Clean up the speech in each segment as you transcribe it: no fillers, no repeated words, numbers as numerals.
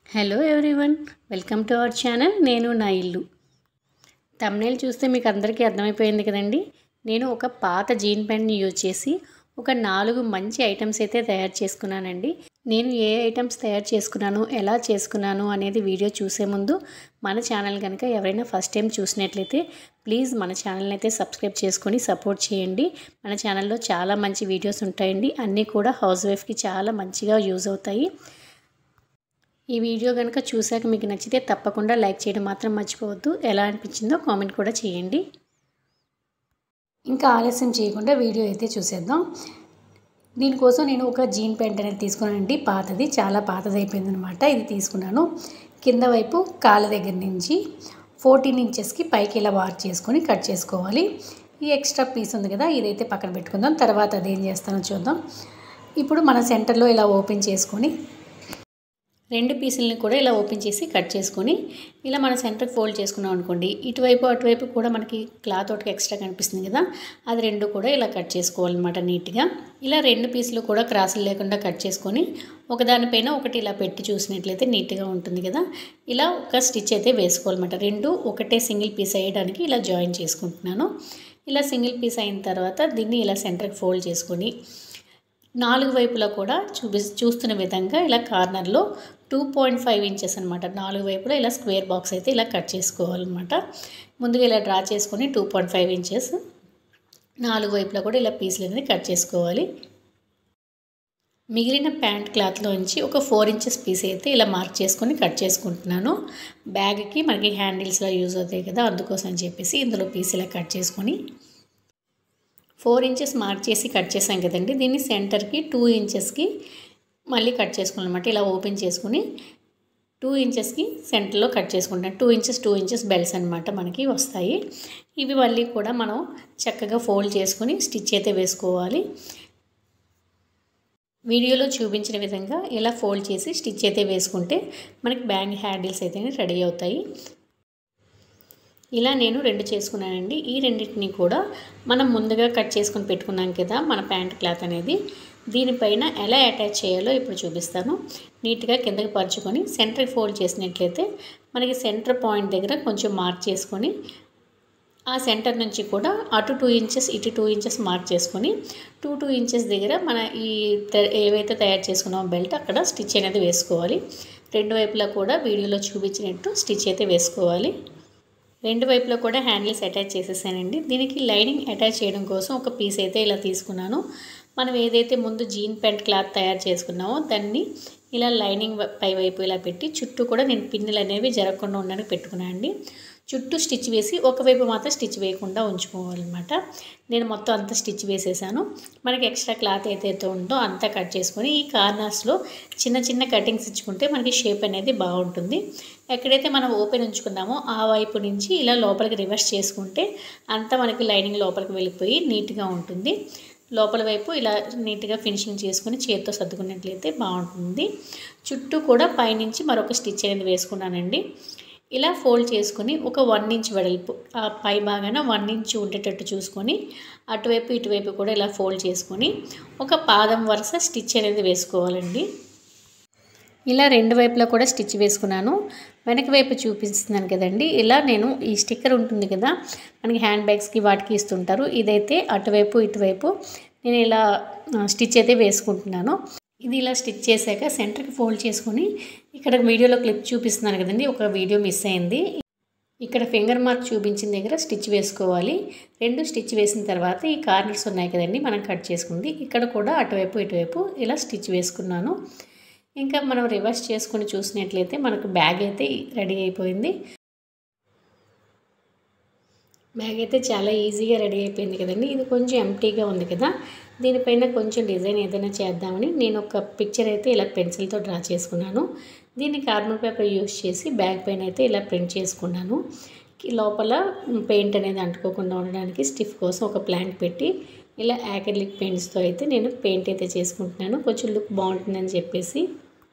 Hello everyone, welcome to our channel. నేను నా ఇల్లు. థంబ్నెయిల్ చూస్తే మీకు అందరికీ అర్థమైపోయింది కదండి. నేను ఒక పాత జీన్ ప్యాంట్ని యూజ్ చేసి ఒక 4 మంచి ఐటమ్స్ అయితే తయారు చేసుకున్నానండి. నేను ఏ ఐటమ్స్ తయారు చేసుకున్నాను, ఎలా చేసుకున్నాను అనేది వీడియో చూసే ముందు మన ఛానల్ కనుక ఎవరైనా ఫస్ట్ టైం చూసినట్లయితే ప్లీజ్ మన ఛానల్ని అయితే సబ్స్క్రైబ్ చేసుకొని సపోర్ట్ చేయండి. మన ఛానల్లో చాలా మంచి వీడియోస్ ఉంటాయండి. అన్నీ కూడా హౌస్ వైఫ్కి చాలా మంచిగా యూజ్ అవుతాయి. ఈ వీడియో కనుక చూశాక మీకు నచ్చితే తప్పకుండా లైక్ చేయడం మాత్రం మర్చిపోవద్దు. ఎలా అనిపించిందో కామెంట్ కూడా చేయండి. ఇంకా ఆలస్యం చేయకుండా వీడియో అయితే చూసేద్దాం. దీనికోసం నేను ఒక జీన్ ప్యాంట్ అనేది తీసుకున్నానండి. పాతది, చాలా పాతది అయిపోయింది అనమాట. ఇది తీసుకున్నాను. కింద వైపు కాళ్ళ దగ్గర నుంచి 14 ఇంచెస్కి పైకి ఇలా వార్క్ చేసుకొని కట్ చేసుకోవాలి. ఈ ఎక్స్ట్రా పీస్ ఉంది కదా, ఇదైతే పక్కన పెట్టుకుందాం. తర్వాత అదేం చేస్తానో చూద్దాం. ఇప్పుడు మన సెంటర్లో ఇలా ఓపెన్ చేసుకొని 2 పీసులని కూడా ఇలా ఓపెన్ చేసి కట్ చేసుకొని ఇలా మన సెంటర్ ఫోల్డ్ చేసుకున్నాం అనుకోండి. ఇటువైపు అటువైపు కూడా మనకి క్లాత్ ఒకటి ఎక్స్ట్రా కనిపిస్తుంది కదా, అది 2 కూడా ఇలా కట్ చేసుకోవాలన్నమాట నీట్గా. ఇలా 2 పీసులు కూడా క్రాసులు లేకుండా కట్ చేసుకొని ఒకదానిపైన ఒకటి ఇలా పెట్టి చూసినట్లయితే నీట్గా ఉంటుంది కదా. ఇలా ఒక స్టిచ్ అయితే వేసుకోవాలన్నమాట. 2 ఒకటే సింగిల్ పీస్ అయ్యడానికి ఇలా జాయిన్ చేసుకుంటున్నాను. ఇలా సింగిల్ పీస్ అయిన తర్వాత దీన్ని ఇలా సెంటర్కి ఫోల్డ్ చేసుకొని 4 వైపులా కూడా చూస్తున్న విధంగా ఇలా కార్నర్లో 2.5 ఇంచెస్ అనమాట. 4 వైపులా ఇలా స్క్వేర్ బాక్స్ అయితే ఇలా కట్ చేసుకోవాలన్నమాట. ముందుగా ఇలా డ్రా చేసుకొని 2.5 ఇంచెస్ 4 వైపులా కూడా ఇలా పీసులు అనేది కట్ చేసుకోవాలి. మిగిలిన ప్యాంట్ క్లాత్లోంచి ఒక 4 ఇంచెస్ పీస్ అయితే ఇలా మార్క్ చేసుకొని కట్ చేసుకుంటున్నాను. బ్యాగ్కి మనకి హ్యాండిల్స్లో యూజ్ అవుతాయి కదా, అందుకోసం అని చెప్పేసి ఇందులో పీస్ ఇలా కట్ చేసుకొని 4 ఇంచెస్ మార్క్ చేసి కట్ చేసాం కదండి. దీన్ని సెంటర్కి 2 ఇంచెస్కి మళ్ళీ కట్ చేసుకోవాలన్నమాట. ఇలా ఓపెన్ చేసుకుని 2 ఇంచెస్కి సెంటర్లో కట్ చేసుకుంటాం. 2 ఇంచెస్ బెల్ట్స్ అనమాట మనకి వస్తాయి. ఇవి మళ్ళీ కూడా మనం చక్కగా ఫోల్డ్ చేసుకుని స్టిచ్ అయితే వేసుకోవాలి. వీడియోలో చూపించిన విధంగా ఇలా ఫోల్డ్ చేసి స్టిచ్ అయితే వేసుకుంటే మనకి బ్యాగ్ హ్యాండిల్స్ అయితే రెడీ అవుతాయి. ఇలా నేను 2 చేసుకున్నానండి. ఈ రెండింటిని కూడా మనం ముందుగా కట్ చేసుకొని పెట్టుకున్నాం కదా మన ప్యాంట్ క్లాత్ అనేది, దీనిపైన ఎలా అటాచ్ చేయాలో ఇప్పుడు చూపిస్తాను. నీట్గా కిందకి పరుచుకొని సెంటర్కి ఫోల్డ్ చేసినట్లయితే మనకి సెంటర్ పాయింట్ దగ్గర కొంచెం మార్క్ చేసుకొని ఆ సెంటర్ నుంచి కూడా అటు 2 ఇంచెస్ ఇటు 2 ఇంచెస్ మార్క్ చేసుకొని 2 ఇంచెస్ దగ్గర మన ఈ ఏవైతే తయారు చేసుకున్నామో బెల్ట్ అక్కడ స్టిచ్ అనేది వేసుకోవాలి. 2 వైపులా కూడా వీడియోలో చూపించినట్టు స్టిచ్ అయితే వేసుకోవాలి. 2 వైపులో కూడా హ్యాండిల్స్ అటాచ్ చేసేసానండి. దీనికి లైనింగ్ అటాచ్ చేయడం కోసం ఒక పీస్ అయితే ఇలా తీసుకున్నాను. మనం ఏదైతే ముందు జీన్ ప్యాంట్ క్లాత్ తయారు చేసుకున్నామో దాన్ని ఇలా లైనింగ్ పై వైపు ఇలా పెట్టి చుట్టూ కూడా నేను పిన్నులు అనేవి జరగకుండా ఉండడానికి పెట్టుకున్నాను అండి. చుట్టూ స్టిచ్ వేసి ఒకవైపు మాత్రం స్టిచ్ వేయకుండా ఉంచుకోవాలన్నమాట. నేను మొత్తం అంతా స్టిచ్ వేసేసాను. మనకి ఎక్స్ట్రా క్లాత్ ఏదైతే ఉందో అంతా కట్ చేసుకొని ఈ కార్నర్స్లో చిన్న చిన్న కటింగ్స్ ఇచ్చుకుంటే మనకి షేప్ అనేది బాగుంటుంది. ఎక్కడైతే మనం ఓపెన్ ఉంచుకున్నామో ఆ వైపు నుంచి ఇలా లోపలికి రివర్స్ చేసుకుంటే అంతా మనకి లైనింగ్ లోపలికి వెళ్ళిపోయి నీట్గా ఉంటుంది. లోపల వైపు ఇలా నీట్గా ఫినిషింగ్ చేసుకుని చేతితో సర్దుకున్నట్లయితే బాగుంటుంది. చుట్టూ కూడా పైనుంచి మరొక స్టిచ్ అనేది వేసుకున్నానండి. ఇలా ఫోల్డ్ చేసుకొని ఒక 1 ఇంచ్ వెడల్పు ఆ పై భాగాన 1 ఇంచ్ ఉండేటట్టు చూసుకొని అటువైపు ఇటువైపు కూడా ఇలా ఫోల్డ్ చేసుకొని ఒక పాదం వరుస స్టిచ్ అనేది వేసుకోవాలండి. ఇలా 2 వైపులా కూడా స్టిచ్ వేసుకున్నాను. వెనక వైపు చూపిస్తున్నాను కదండి. ఇలా నేను ఈ స్టిక్కర్ ఉంటుంది కదా మనకి హ్యాండ్ బ్యాగ్స్కి వాటికి ఇస్తుంటారు, ఇదైతే అటువైపు ఇటువైపు నేను ఇలా స్టిచ్ అయితే వేసుకుంటున్నాను. ఇది ఇలా స్టిచ్ చేశాక సెంటర్కి ఫోల్డ్ చేసుకొని ఇక్కడ వీడియోలో క్లిప్ చూపిస్తున్నాను కదండి, ఒక వీడియో మిస్ అయింది. ఇక్కడ ఫింగర్ మార్క్ చూపించిన దగ్గర స్టిచ్ వేసుకోవాలి. 2 స్టిచ్ వేసిన తర్వాత ఈ కార్నర్స్ ఉన్నాయి కదండి మనం కట్ చేసుకుంది, ఇక్కడ కూడా అటువైపు ఇటువైపు ఇలా స్టిచ్ వేసుకున్నాను. ఇంకా మనం రివర్స్ చేసుకుని చూసినట్లయితే మనకు బ్యాగ్ అయితే రెడీ అయిపోయింది. బ్యాగ్ అయితే చాలా ఈజీగా రెడీ అయిపోయింది కదండి. ఇది కొంచెం ఎంప్టీగా ఉంది కదా, దీనిపైన కొంచెం డిజైన్ ఏదైనా చేద్దామని నేను ఒక పిక్చర్ అయితే ఇలా పెన్సిల్తో డ్రా చేసుకున్నాను. దీన్ని కార్బన్ పేపర్ యూస్ చేసి బ్యాగ్ పైన అయితే ఇలా ప్రింట్ చేసుకున్నాను. లోపల పెయింట్ అనేది అంటుకోకుండా ఉండడానికి స్టిఫ్ కోసం ఒక ప్లాంక్ పెట్టి ఇలా యాక్రిలిక్ పెయింట్స్తో అయితే నేను పెయింట్ అయితే చేసుకుంటున్నాను. కొంచెం లుక్ బాగుంటుందని చెప్పేసి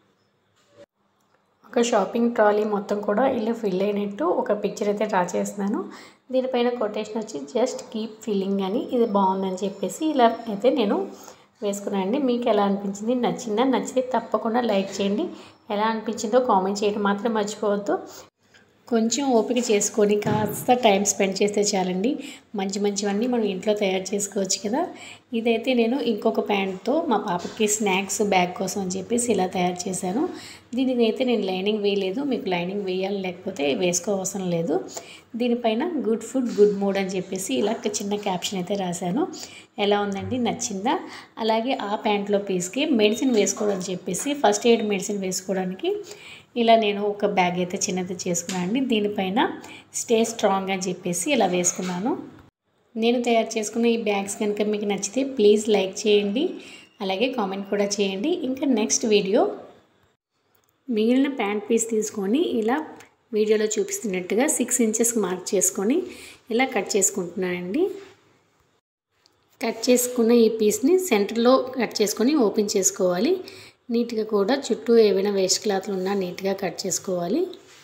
ఒక షాపింగ్ ట్రాలీ మొత్తం కూడా ఇలా ఫిల్ అయినట్టు ఒక పిక్చర్ అయితే డ్రా చేస్తున్నాను. దీనిపైన కొటేషన్ వచ్చి జస్ట్ కీప్ ఫిల్లింగ్ అని, ఇది బాగుందని చెప్పేసి ఇలా అయితే నేను వేసుకున్నానండి. మీకు ఎలా అనిపించింది? నచ్చిందా? నచ్చితే తప్పకుండా లైక్ చేయండి. ఎలా అనిపించిందో కామెంట్ చేయడం మాత్రం మర్చిపోవద్దు. కొంచెం ఓపిక చేసుకొని కాస్త టైం స్పెండ్ చేస్తే చాలండి. మంచివన్నీ మనం ఇంట్లో తయారు చేసుకోవచ్చు కదా. ఇదైతే నేను ఇంకొక ప్యాంట్తో మా పాపకి స్నాక్స్ బ్యాగ్ కోసం అని చెప్పేసి ఇలా తయారు చేశాను. దీనికైతే నేను లైనింగ్ వేయలేదు. మీకు లైనింగ్ వేయాలి లేకపోతే వేసుకోవసరం లేదు. దీనిపైన గుడ్ ఫుడ్ గుడ్ మూడ్ అని చెప్పేసి ఇలా చిన్న క్యాప్షన్ అయితే రాశాను. ఎలా ఉందండి? నచ్చిందా? అలాగే ఆ ప్యాంట్లో పీస్కి మెడిసిన్ వేసుకోవడం చెప్పేసి ఫస్ట్ ఎయిడ్ మెడిసిన్ వేసుకోవడానికి ఇలా నేను ఒక బ్యాగ్ అయితే చిన్నది చేసుకున్నాను అండి. దీనిపైన స్టే స్ట్రాంగ్ అని చెప్పేసి ఇలా వేసుకున్నాను. నేను తయారు చేసుకున్న ఈ బ్యాగ్స్ కనుక మీకు నచ్చితే ప్లీజ్ లైక్ చేయండి. అలాగే కామెంట్ కూడా చేయండి. ఇంకా నెక్స్ట్ వీడియో మిగిలిన ప్యాంట్ పీస్ తీసుకొని ఇలా వీడియోలో చూపిస్తున్నట్టుగా 6 ఇంచెస్ మార్క్ చేసుకొని ఇలా కట్ చేసుకుంటున్నానండి. కట్ చేసుకున్న ఈ పీస్ని సెంటర్లో కట్ చేసుకొని ఓపెన్ చేసుకోవాలి. నీట్గా కూడా చుట్టూ ఏవైనా వేస్ట్ క్లాత్లు ఉన్నా నీట్గా కట్ చేసుకోవాలి.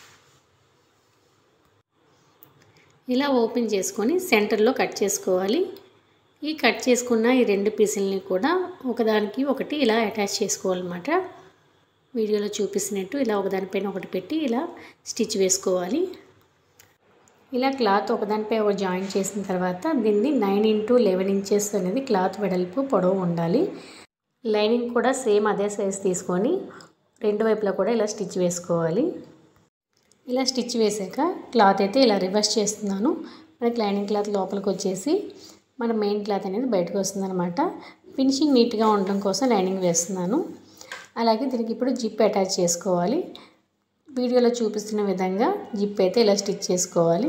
ఇలా ఓపెన్ చేసుకొని సెంటర్లో కట్ చేసుకోవాలి. ఈ కట్ చేసుకున్న ఈ 2 పీసులని కూడా ఒకదానికి ఒకటి ఇలా అటాచ్ చేసుకోవాలన్నమాట. వీడియోలో చూపిస్తున్నట్టు ఇలా ఒకదానిపైన ఒకటి పెట్టి ఇలా స్టిచ్ వేసుకోవాలి. ఇలా క్లాత్ ఒకదానిపై ఒక జాయిన్ చేసిన తర్వాత దీన్ని 9 x 11 ఇంచెస్ అనేది క్లాత్ వెడల్పు పొడవు ఉండాలి. లైనింగ్ కూడా సేమ్ అదే సైజ్ తీసుకొని రెండు వైపులా కూడా ఇలా స్టిచ్ వేసుకోవాలి. ఇలా స్టిచ్ వేసాక క్లాత్ అయితే ఇలా రివర్స్ చేస్తున్నాను. మనకి లైనింగ్ క్లాత్ లోపలికి వచ్చేసి మన మెయిన్ క్లాత్ అనేది బయటకు వస్తుందన్నమాట. ఫినిషింగ్ నీట్గా ఉండడం కోసం లైనింగ్ వేస్తున్నాను. అలాగే దీనికి ఇప్పుడు జిప్ అటాచ్ చేసుకోవాలి. వీడియోలో చూపిస్తున్న విధంగా జిప్ అయితే ఇలా స్టిచ్ చేసుకోవాలి.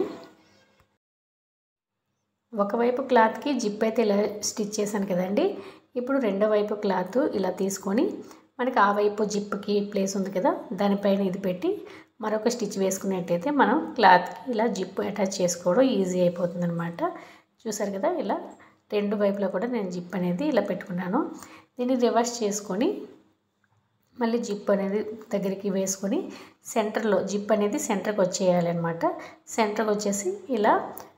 ఒకవైపు క్లాత్కి జిప్ అయితే ఇలా స్టిచ్ చేశాను కదండి. ఇప్పుడు రెండో వైపు క్లాత్ ఇలా తీసుకొని మనకి ఆ వైపు జిప్కి ప్లేస్ ఉంది కదా, దానిపైన ఇది పెట్టి మరొక స్టిచ్ వేసుకున్నట్టయితే మనం క్లాత్కి ఇలా జిప్ అటాచ్ చేసుకోవడం ఈజీ అయిపోతుంది అనమాట. చూసారు కదా, ఇలా రెండు వైపులా కూడా నేను జిప్ అనేది ఇలా పెట్టుకున్నాను. దీన్ని రివర్స్ చేసుకొని మళ్ళీ జిప్ అనేది దగ్గరికి వేసుకొని సెంటర్లో జిప్ అనేది సెంటర్కి వచ్చేయాలి అనమాట. సెంటర్కి వచ్చేసి ఇలా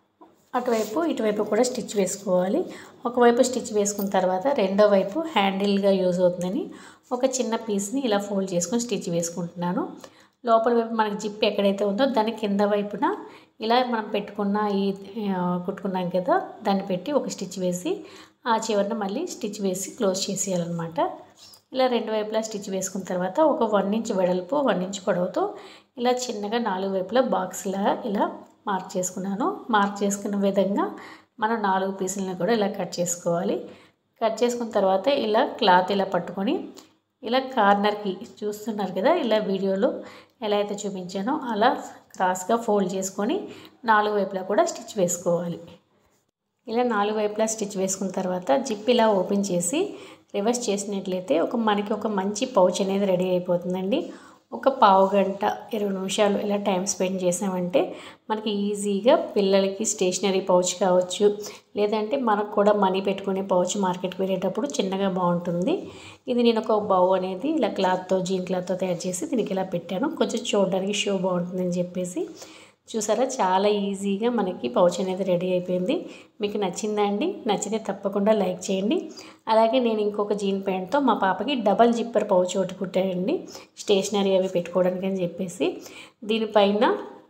అటువైపు ఇటువైపు కూడా స్టిచ్ వేసుకోవాలి. ఒకవైపు స్టిచ్ వేసుకున్న తర్వాత రెండో వైపు హ్యాండిల్గా యూజ్ అవుతుందని ఒక చిన్న పీస్ని ఇలా ఫోల్డ్ చేసుకొని స్టిచ్ వేసుకుంటున్నాను. లోపల వైపు మనకి జిప్ ఎక్కడైతే ఉందో దాని కింద వైపున ఇలా మనం పెట్టుకున్న ఈ కుట్టుకున్నాం కదా, దాన్ని పెట్టి ఒక స్టిచ్ వేసి ఆ చివరిన మళ్ళీ స్టిచ్ వేసి క్లోజ్ చేసేయాలన్నమాట. ఇలా రెండు వైపులా స్టిచ్ వేసుకున్న తర్వాత ఒక 1 ఇంచ్ వెడల్పు 1 ఇంచ్ పొడవుతో ఇలా చిన్నగా 4 వైపులా బాక్స్లా ఇలా మార్క్ చేసుకున్నాను. మార్క్ చేసుకున్న విధంగా మనం 4 పీసులను కూడా ఇలా కట్ చేసుకోవాలి. కట్ చేసుకున్న తర్వాత ఇలా క్లాత్ ఇలా పట్టుకొని ఇలా కార్నర్కి చూస్తున్నారు కదా, ఇలా వీడియోలో ఎలా అయితే చూపించానో అలా క్రాస్గా ఫోల్డ్ చేసుకొని 4 వైపులా కూడా స్టిచ్ వేసుకోవాలి. ఇలా 4 వైపులా స్టిచ్ వేసుకున్న తర్వాత జిప్ ఇలా ఓపెన్ చేసి రివర్స్ చేసినట్లయితే మనకి ఒక మంచి పౌచ్ అనేది రెడీ అయిపోతుందండి. ఒక పావు గంట 20 నిమిషాలు ఇలా టైం స్పెండ్ చేసామంటే మనకి ఈజీగా పిల్లలకి స్టేషనరీ పౌచ్ కావచ్చు, లేదంటే మనకు కూడా మనీ పెట్టుకునే పౌచ్ మార్కెట్కి వెళ్ళేటప్పుడు చిన్నగా బాగుంటుంది. ఇది నేను ఒక బౌ అనేది ఇలా క్లాత్తో జీన్ క్లాత్తో తయారు చేసి దీనికి ఇలా పెట్టాను. కొంచెం చూడడానికి షో బాగుంటుందని చెప్పేసి. చూసారా, చాలా ఈజీగా మనకి పౌచ్ అనేది రెడీ అయిపోయింది. మీకు నచ్చిందా అండి? నచ్చితే తప్పకుండా లైక్ చేయండి. అలాగే నేను ఇంకొక జీన్ ప్యాంట్తో మా పాపకి డబల్ జిప్పర్ పౌచ్ ఒకటి కుట్టానండి, స్టేషనరీ అవి పెట్టుకోవడానికి అని చెప్పేసి. దీనిపైన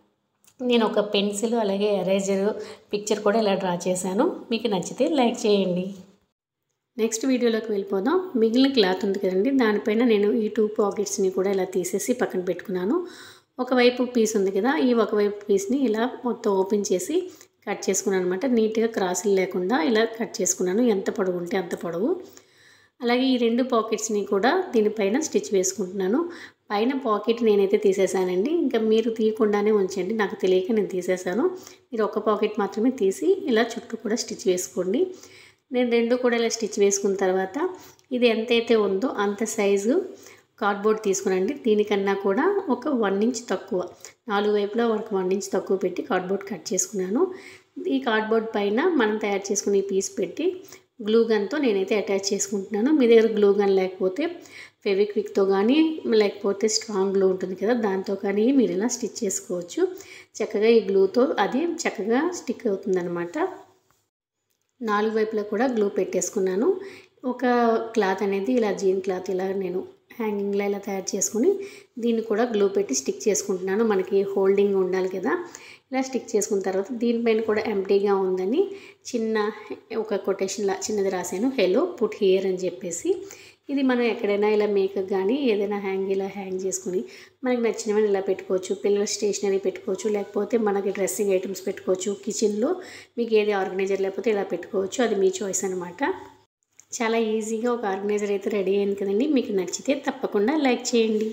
నేను ఒక పెన్సిల్ అలాగే ఎరేజర్ పిక్చర్ కూడా ఇలా డ్రా చేశాను. మీకు నచ్చితే లైక్ చేయండి. నెక్స్ట్ వీడియోలోకి వెళ్ళిపోదాం. మిగిలిన క్లాత్ ఉంది కదండి, దానిపైన నేను ఈ 2 పాకెట్స్ని కూడా ఇలా తీసేసి పక్కన పెట్టుకున్నాను. ఒకవైపు పీస్ ఉంది కదా, ఈ ఒకవైపు పీస్ని ఇలా మొత్తం ఓపెన్ చేసి కట్ చేసుకున్నాను అనమాట. నీట్గా క్రాసులు లేకుండా ఇలా కట్ చేసుకున్నాను, ఎంత పొడవు ఉంటే అంత పొడవు. అలాగే ఈ 2 పాకెట్స్ని కూడా దీనిపైన స్టిచ్ వేసుకుంటున్నాను. పైన పాకెట్ నేనైతే తీసేసానండి, ఇంకా మీరు తీయకుండానే ఉంచండి. నాకు తెలియక నేను తీసేసాను. మీరు ఒక పాకెట్ మాత్రమే తీసి ఇలా చుట్టూ కూడా స్టిచ్ వేసుకోండి. నేను 2 కూడా ఇలా స్టిచ్ వేసుకున్న తర్వాత ఇది ఎంతైతే ఉందో అంత సైజు కార్డ్బోర్డ్ తీసుకునండి. దీనికన్నా కూడా ఒక 1 ఇంచ్ తక్కువ, 4 వైపులా ఒక 1 ఇంచ్ తక్కువ పెట్టి కార్డ్బోర్డ్ కట్ చేసుకున్నాను. ఈ కార్డ్బోర్డ్ పైన మనం తయారు చేసుకుని పీస్ పెట్టి గ్లూ గన్తో నేనైతే అటాచ్ చేసుకుంటున్నాను. మీ దగ్గర గ్లూ గన్ లేకపోతే ఫెవిక్విక్తో కానీ లేకపోతే స్ట్రాంగ్ గ్లూ ఉంటుంది కదా, దాంతో కానీ మీరు ఇలా స్టిచ్ చేసుకోవచ్చు. చక్కగా ఈ గ్లూతో అది చక్కగా స్టిక్ అవుతుందన్నమాట. 4 వైపులా కూడా గ్లూ పెట్టేసుకున్నాను. ఒక క్లాత్ అనేది ఇలా జీన్ క్లాత్ ఇలా నేను హ్యాంగింగ్లో ఇలా తయారు చేసుకుని దీన్ని కూడా గ్లూ పెట్టి స్టిక్ చేసుకుంటున్నాను. మనకి హోల్డింగ్ ఉండాలి కదా, ఇలా స్టిక్ చేసుకున్న తర్వాత దీనిపైన కూడా ఎంప్టీగా ఉందని చిన్న ఒక కొటేషన్లా చిన్నది రాశాను, హెలో పుట్ హియర్ అని చెప్పేసి. ఇది మనం ఎక్కడైనా ఇలా మేకప్ కానీ ఏదైనా ఇలా హ్యాంగ్ చేసుకుని మనకి నచ్చినవని ఇలా పెట్టుకోవచ్చు. పిల్లల స్టేషనరీ పెట్టుకోవచ్చు, లేకపోతే మనకి డ్రెస్సింగ్ ఐటమ్స్ పెట్టుకోవచ్చు. కిచెన్లో మీకు ఏది ఆర్గనైజర్ లేకపోతే ఇలా పెట్టుకోవచ్చు, అది మీ చాయిస్ అనమాట. చాలా ఈజీగా ఒక ఆర్గనైజర్ అయితే రెడీ అయింది కదండి. మీకు నచ్చితే తప్పకుండా లైక్ చేయండి.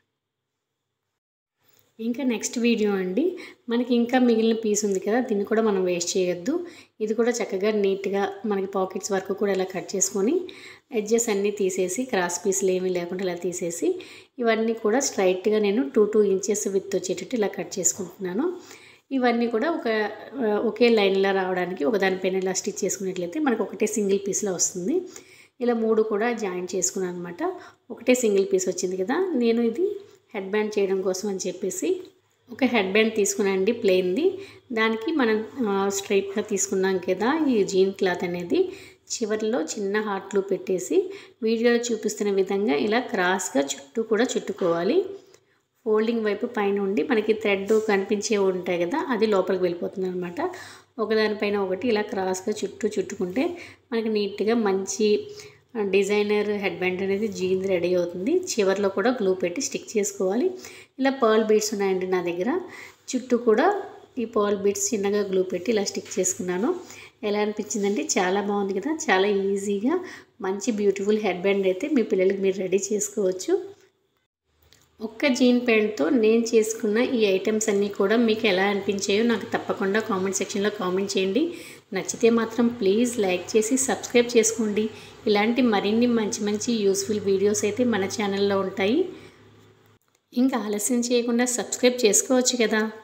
ఇంకా నెక్స్ట్ వీడియో అండి, మనకి ఇంకా మిగిలిన పీస్ ఉంది కదా, దీన్ని కూడా మనం వేస్ట్ చేయొద్దు. ఇది కూడా చక్కగా నీట్గా మనకి పాకెట్స్ వరకు కూడా ఇలా కట్ చేసుకొని ఎడ్జెస్ అన్నీ తీసేసి క్రాస్ పీస్లు ఏమీ లేకుండా ఇలా తీసేసి ఇవన్నీ కూడా స్ట్రైట్గా నేను 2 ఇంచెస్ విత్ వచ్చేటట్టు ఇలా కట్ చేసుకుంటున్నాను. ఇవన్నీ కూడా ఒకే లైన్లో రావడానికి ఒకదానిపైన ఇలా స్టిచ్ చేసుకున్నట్లయితే మనకు ఒకటే సింగిల్ పీస్లో వస్తుంది. ఇలా 3 కూడా జాయిన్ చేసుకున్నాను అనమాట. ఒకటే సింగిల్ పీస్ వచ్చింది కదా, నేను ఇది హెడ్ బ్యాండ్ చేయడం కోసం అని చెప్పేసి ఒక హెడ్ బ్యాండ్ తీసుకున్నానండి ప్లెయిన్ది. దానికి మనం స్ట్రైట్గా తీసుకున్నాం కదా ఈ జీన్ క్లాత్ అనేది, చివరిలో చిన్న హార్ట్లు పెట్టేసి వీడియోలో చూపిస్తున్న విధంగా ఇలా క్రాస్గా చుట్టూ కూడా చుట్టుకోవాలి. ఫోల్డింగ్ వైపు పైన ఉండి మనకి థ్రెడ్ కనిపించే ఉంటాయి కదా, అది లోపలికి వెళ్ళిపోతుంది అనమాట. ఒకదానిపైన ఒకటి ఇలా క్రాస్గా చుట్టుకుంటే మనకి నీట్గా మంచి డిజైనర్ హెడ్ బ్యాండ్ అనేది జీన్ రెడీ అవుతుంది. చివరిలో కూడా గ్లూ పెట్టి స్టిక్ చేసుకోవాలి. ఇలా పర్ల్ బీడ్స్ ఉన్నాయండి నా దగ్గర, చుట్టూ కూడా ఈ పర్ల్ బీడ్స్ చిన్నగా గ్లూ పెట్టి ఇలా స్టిక్ చేసుకున్నాను. ఎలా అనిపించిందంటే చాలా బాగుంది కదా, చాలా ఈజీగా మంచి బ్యూటిఫుల్ హెడ్ బ్యాండ్ అయితే మీ పిల్లలకి మీరు రెడీ చేసుకోవచ్చు. ఒక్క జీన్ ప్యాంట్తో నేను చేసుకున్న ఈ ఐటమ్స్ అన్నీ కూడా మీకు ఎలా అనిపించాయో నాకు తప్పకుండా కామెంట్ సెక్షన్లో కామెంట్ చేయండి. నచ్చితే మాత్రం ప్లీజ్ లైక్ చేసి సబ్స్క్రైబ్ చేసుకోండి. ఇలాంటి మరిన్ని మంచి యూస్ఫుల్ వీడియోస్ అయితే మన ఛానల్లో ఉంటాయి. ఇంకా ఆలస్యం చేయకుండా సబ్స్క్రైబ్ చేసుకోవచ్చు కదా.